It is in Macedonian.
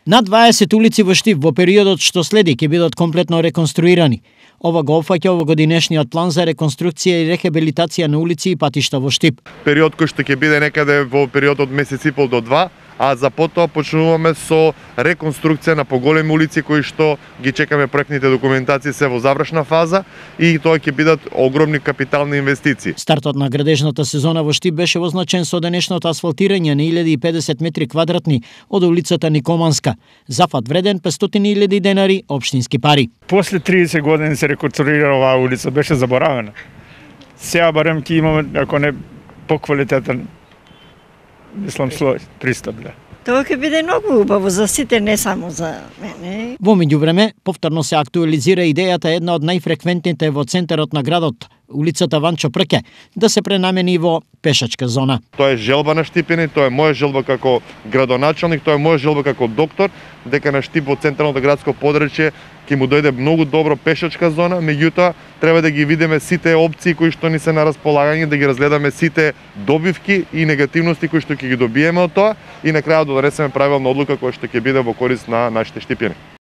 Над 20 улици во Штип во периодот што следи ќе бидат комплетно реконструирани. Ова го опфаќа овогодинешниот план за реконструкција и рехабилитација на улици и патишта во Штип. Период кој што ќе биде некаде во период од месец и пол до 2, а за потоа почнуваме со реконструкција на поголеми улици кои што ги чекаме проектните документации се во завршна фаза и тоа ќе бидат огромни капитални инвестиции. Стартот на градежната сезона во Штип беше означен со денешното асфалтирање на 1050 метри квадратни од улицата Никоманска. Зафат вреден 500.000 денари општински пари. После 30 години се реконструира оваа улица, беше заборавена. Сега барем ќе имаме, ако не поквалитетен, мислам, пристап. Тоа ќе биде многу убаво за сите, не само за мене. Во меѓувреме, повторно се актуализира идејата една од најфреквентните во центарот на градот, улицата Ванчо Прке, да се пренамени во пешачка зона. Тоа е желба на Штипени, тоа е моја желба како градоначалник, тоа е моја желба како доктор, дека на Штип во централното градско подрачје ќе му дојде многу добро пешачка зона, меѓутоа треба да ги видиме сите опции кои што ни се на располагање, да ги разгледаме сите добивки и негативности кои што ќе ги добиеме од тоа и на крајот да донесеме правилна одлука која што ќе биде во корист на нашите Штипјани.